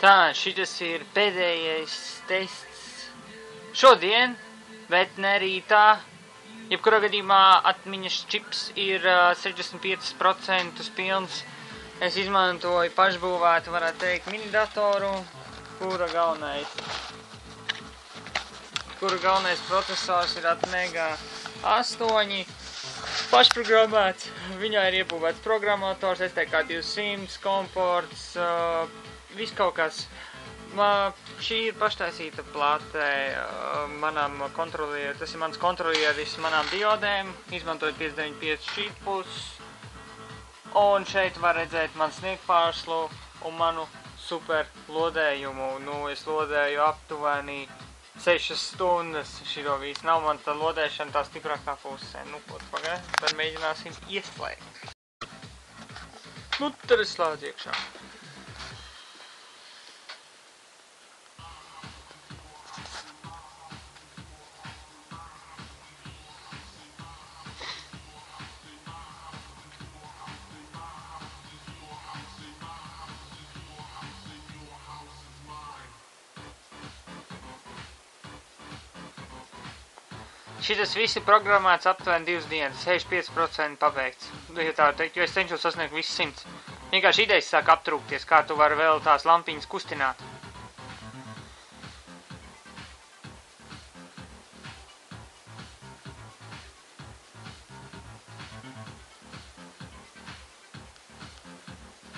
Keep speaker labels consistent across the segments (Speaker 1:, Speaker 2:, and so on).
Speaker 1: Tā, šitas ir pēdējais tests šodien, bet ne rītā. Jebkurā gadījumā atmiņas čips ir 65% pilns. Es izmantoju pašbūvētu, varētu teikt, minidatoru, kura galvenais procesors ir Atmega 8. Pašprogrammēts, viņā ir iebūvēts programmators, STK 200, komports, viss kaut kas. Šī ir paštaisīta plate manam kontrolierim, tas ir mans kontrolieris manām diodēm, izmantojot 595 šķīpus. Un šeit var redzēt man sniegpārslu un manu super lodējumu. Es lodēju aptuveni 6 stundas. Širo visu nav man tā lodēšana tā stiprākā pusē. Pagaid, tad mēģināsim ieslēgt. Tad es slēdzu iekšā. Šitas viss ir programmēts aptuveni 2 dienas, 65% pabeigts, ja tā teikt, jo es cenšos sasniegt visu 100. Vienkārši idejas sāk aptrūkties, kā tu vari vēl tās lampiņas kustināt.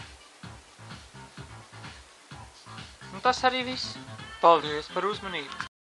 Speaker 1: Un tas arī viss. Paldies par uzmanību!